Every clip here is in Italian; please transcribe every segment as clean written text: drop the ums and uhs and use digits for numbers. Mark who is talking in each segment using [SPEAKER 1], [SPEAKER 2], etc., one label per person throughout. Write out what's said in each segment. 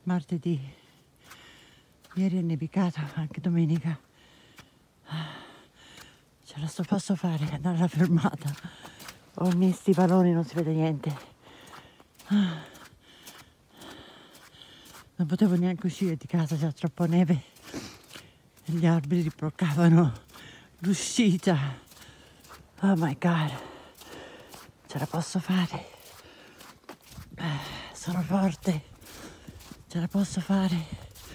[SPEAKER 1] martedì, ieri è nevicato, anche domenica. Ce la posso fare, andare alla fermata. Ho i miei stivaloni, non si vede niente. Non potevo neanche uscire di casa, c'era troppa neve e gli alberi bloccavano l'uscita. Oh my god, ce la posso fare. Sono forte, ce la posso fare.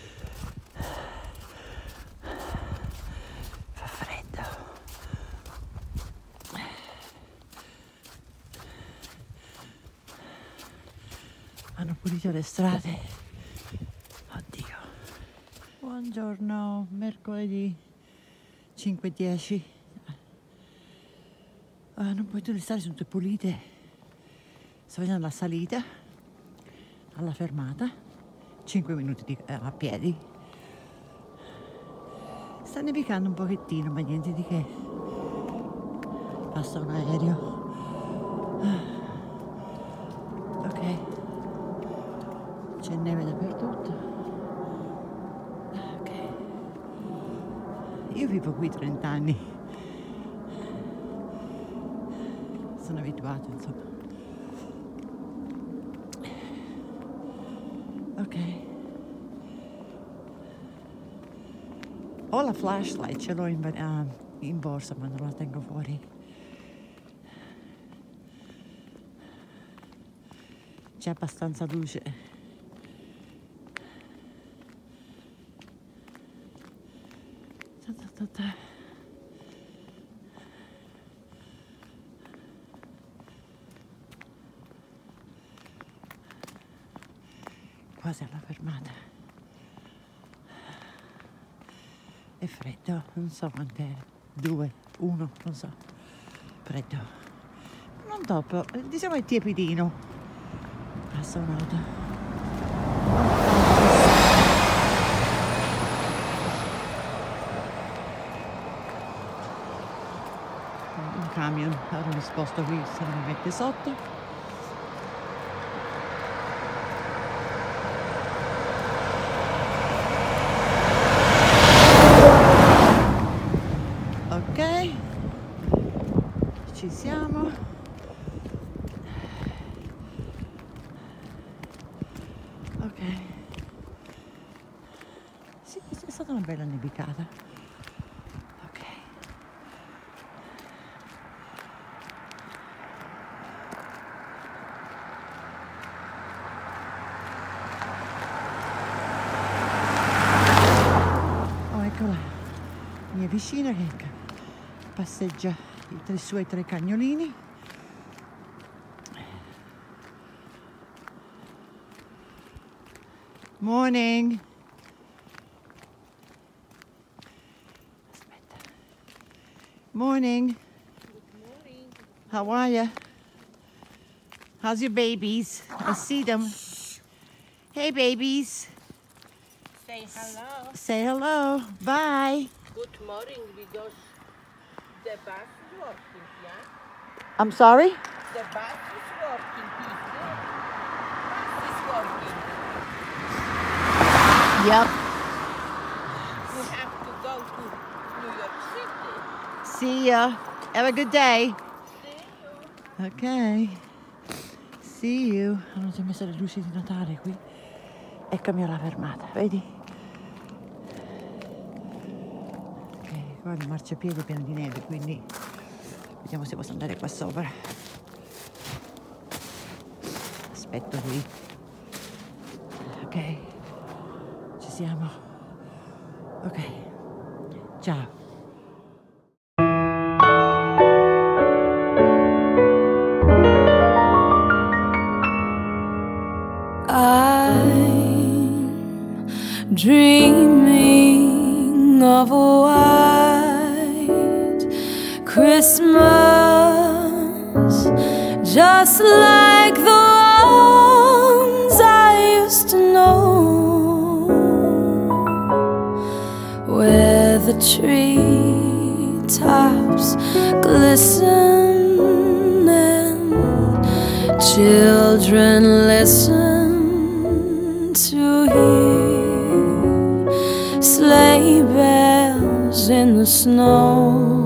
[SPEAKER 1] Fa freddo. Hanno pulito le strade. Oddio. Buongiorno, mercoledì 5:10. Non puoi tu, le strade sono tutte pulite. Sto facendo la salita alla fermata, 5 minuti a piedi. Sta nevicando un pochettino, ma niente di che. Passa un aereo. Ok, c'è neve dappertutto. Ok, io vivo qui 30 anni, sono abituato, insomma. Ok, ho la flashlight, ce l'ho in borsa, ma non la tengo fuori. C'è abbastanza luce. Quasi alla fermata. È freddo, non so quant'è, 2, 1, non so. Freddo. Non troppo, diciamo è tiepidino. Passa un'auto. Un camion, ora mi sposto qui, se non mi mette sotto. Ci siamo. Ok. Sì, è stata una bella nevicata. Ok. Oh, eccola, mia vicina che passeggia i suoi 3 cagnolini. Morning. Aspetta. Morning.
[SPEAKER 2] Good morning.
[SPEAKER 1] How are you? How's your babies? I see them. Hey babies.
[SPEAKER 2] Say hello.
[SPEAKER 1] Say hello. Bye.
[SPEAKER 2] Good morning, because the bus is working, yeah?
[SPEAKER 1] I'm sorry?
[SPEAKER 2] The bus is working, people. Bus is working.
[SPEAKER 1] Yep.
[SPEAKER 2] We have to go to New York City.
[SPEAKER 1] See ya. Have a good day.
[SPEAKER 2] See you.
[SPEAKER 1] Ok. See you. Hanno già messo le luci di Natale qui. Eccomi alla fermata, vedi? Ok, qua il marciapiede è pieno di neve, quindi vediamo se posso andare qua sopra. Aspetto qui. Ok. Ci siamo. Ok. Ciao.
[SPEAKER 3] I'm dreaming of a white Christmas, just like the ones I used to know, where the treetops glisten and children listen to hear Christmas in the snow.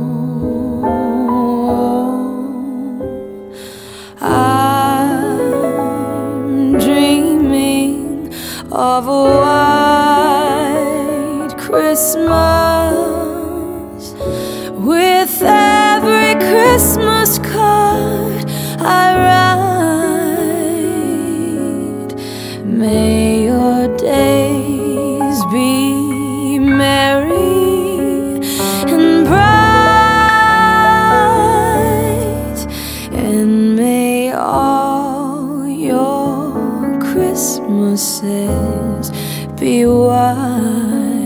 [SPEAKER 3] I'm dreaming of a white Christmas. With every Christmas card I write, may your days be merry and bright, and may all your Christmases be white.